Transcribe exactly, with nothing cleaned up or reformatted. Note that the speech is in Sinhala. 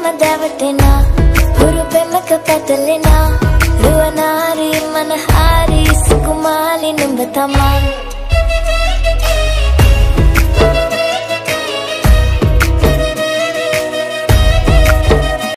දැවටෙනා හුරු පෙමක පැටලෙනා රුවනාරි මනහාරි සුකුමාලි නුඹ තමා